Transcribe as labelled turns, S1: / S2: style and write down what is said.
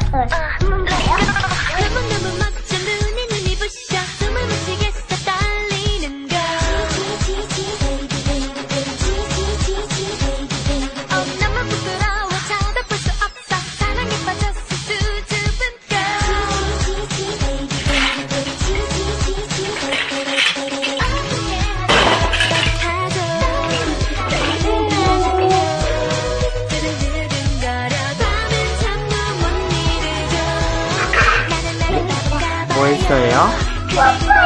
S1: 너무너무 멋져 눈이 부셔 숨을 못 쉬겠어 떨리는 걸 너무 부끄러워 쳐다볼 수 없어 사랑에 빠졌어 수줍은 걸
S2: 뭐 했어요?